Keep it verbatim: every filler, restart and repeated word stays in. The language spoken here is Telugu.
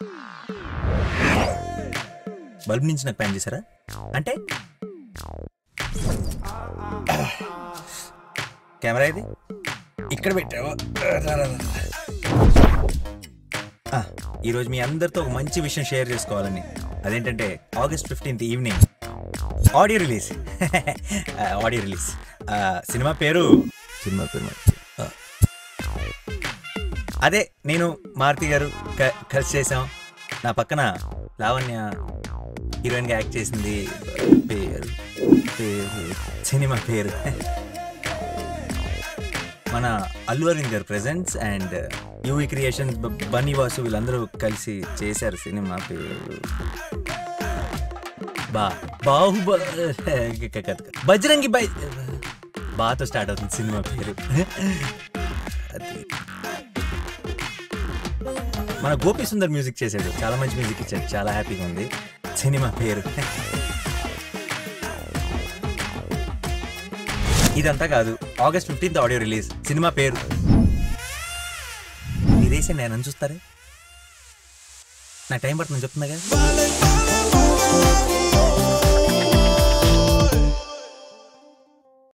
బల్బ్ నుంచి నాకు ప్యాన్ చేశారా అంటే కెమెరా ఇది ఇక్కడ పెట్టావా? ఈరోజు మీ అందరితో ఒక మంచి విషయం షేర్ చేసుకోవాలని. అదేంటంటే August fifteenth evening audio release. Audio release cinema పేరు సినిమా పేరు అదే నేను మారుతి గారు కలిసి చేసాం. నా పక్కన లావణ్య హీరోయిన్గా యాక్ట్ చేసింది. పేరు పేరు సినిమా పేరు మన Allu Aravind garu presents and UV Creations Bunny Vasu వీళ్ళందరూ కలిసి చేశారు. సినిమా పేరు బా బాహుబలి బజరంగి బై బాతో స్టార్ట్ అవుతుంది సినిమా పేరు. మన గోపి సుందర్ మ్యూజిక్ చేశాడు, చాలా మంచి మ్యూజిక్ ఇచ్చాడు, చాలా హ్యాపీగా ఉంది. సినిమా పేరు ఇదంతా కాదు, August fifteenth audio release. Cinema పేరు మీరేసే నేను చూస్తారే, నా టైం పడుతుంది చెప్తున్నా కదా.